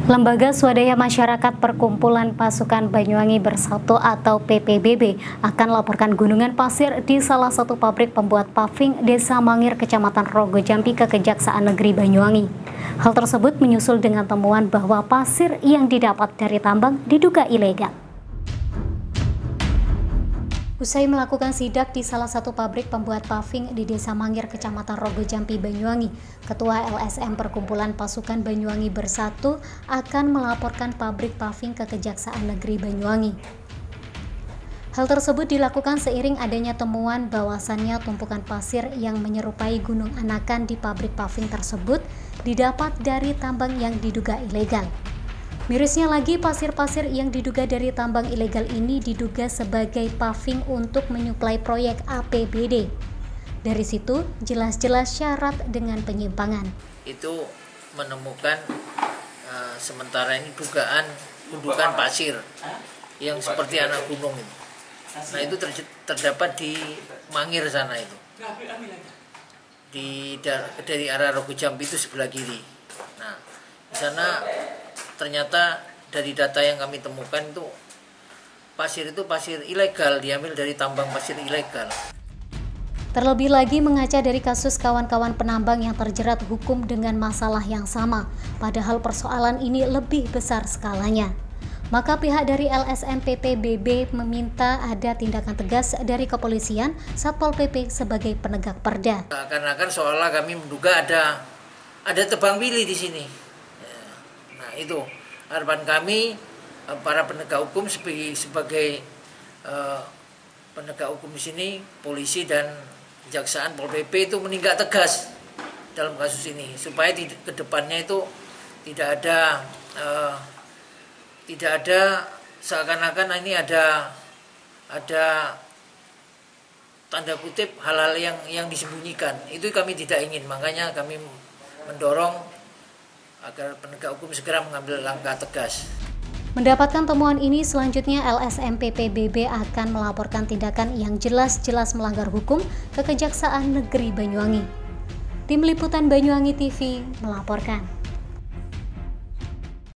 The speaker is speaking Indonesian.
Lembaga Swadaya Masyarakat Perkumpulan Pasukan Banyuwangi Bersatu atau PPBB akan laporkan gunungan pasir di salah satu pabrik pembuat paving Desa Mangir, Kecamatan Rogo Jampi ke Kejaksaan Negeri Banyuwangi. Hal tersebut menyusul dengan temuan bahwa pasir yang didapat dari tambang diduga ilegal. Usai melakukan sidak di salah satu pabrik pembuat paving di Desa Mangir, Kecamatan Rogo Jampi, Banyuwangi, Ketua LSM Perkumpulan Pasukan Banyuwangi Bersatu akan melaporkan pabrik paving ke Kejaksaan Negeri Banyuwangi. Hal tersebut dilakukan seiring adanya temuan bahwasannya tumpukan pasir yang menyerupai gunung anakan di pabrik paving tersebut didapat dari tambang yang diduga ilegal. Mirisnya lagi, pasir-pasir yang diduga dari tambang ilegal ini diduga sebagai paving untuk menyuplai proyek APBD. Dari situ jelas-jelas syarat dengan penyimpangan. Itu menemukan sementara ini dugaan gundukan pasir yang seperti anak gunung itu. Nah, itu terdapat di Mangir sana itu. Dari arah Rogo Jampi itu sebelah kiri. Nah, di sana ternyata dari data yang kami temukan itu pasir ilegal, diambil dari tambang pasir ilegal. Terlebih lagi mengaca dari kasus kawan-kawan penambang yang terjerat hukum dengan masalah yang sama, padahal persoalan ini lebih besar skalanya. Maka pihak dari LSM PPBB meminta ada tindakan tegas dari kepolisian, Satpol PP sebagai penegak perda. Karena seolah kami menduga ada tebang pilih di sini. Nah, itu harapan kami para penegak hukum sebagai penegak hukum di sini, polisi dan kejaksaan Pol PP itu menindak tegas dalam kasus ini supaya di kedepannya itu tidak ada seakan-akan ini ada tanda kutip hal-hal yang disembunyikan. Itu kami tidak ingin, makanya kami mendorong agar penegak hukum segera mengambil langkah tegas. Mendapatkan temuan ini, selanjutnya LSM PPBB akan melaporkan tindakan yang jelas-jelas melanggar hukum ke Kejaksaan Negeri Banyuwangi. Tim Liputan Banyuwangi TV melaporkan.